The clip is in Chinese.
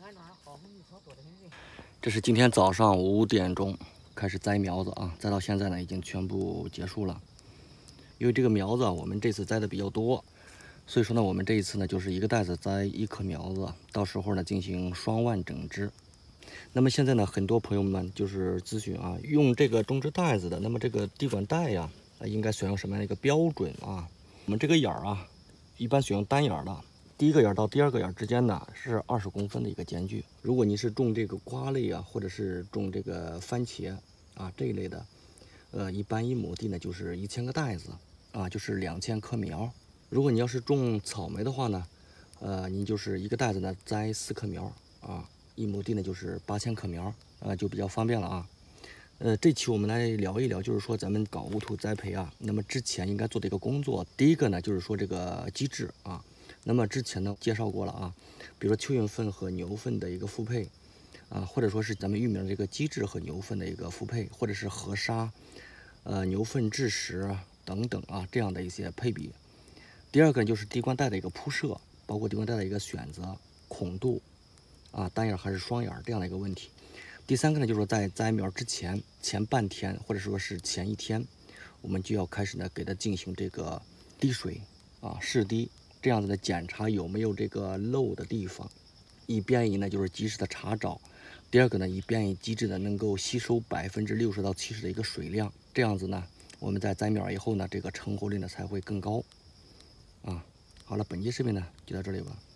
这是今天早上5点钟开始栽苗子啊，栽到现在呢已经全部结束了。因为这个苗子我们这次栽的比较多，所以说呢，我们这一次呢就是一个袋子栽1颗苗子，到时候呢进行双万整枝。那么现在呢，很多朋友们就是咨询啊，用这个种植袋子的，那么这个地管袋呀，应该选用什么样的一个标准啊？我们这个眼儿啊，一般选用单眼的。第一个眼到第二个眼之间呢是20公分的一个间距。如果你是种这个瓜类啊，或者是种这个番茄啊这一类的，一般1亩地呢就是1000个袋子啊，就是2000棵苗。如果你要是种草莓的话呢，你就是一个袋子呢栽4棵苗啊，1亩地呢就是8000棵苗，就比较方便了啊。这期我们来聊一聊，就是说咱们搞无土栽培啊，那么之前应该做的一个工作。第一个呢就是说这个机制啊。那么之前呢介绍过了啊，比如说蚯蚓粪和牛粪的一个复配啊，或者说是咱们玉米的这个基质和牛粪的一个复配，或者是河沙、牛粪质石等等啊这样的一些配比。第二个就是地灌袋的一个铺设，包括地灌袋的一个选择、孔度啊，单眼还是双眼这样的一个问题。第三个呢就是说在栽苗之前半天或者说是前1天，我们就要开始呢给它进行这个滴水啊试滴。这样子的检查有没有这个漏的地方，以便于呢就是及时的查找。第二个呢，以便于机制呢能够吸收60%到70%的一个水量，这样子呢我们在栽苗以后呢，这个成活率呢才会更高。好了，本期视频呢就到这里吧。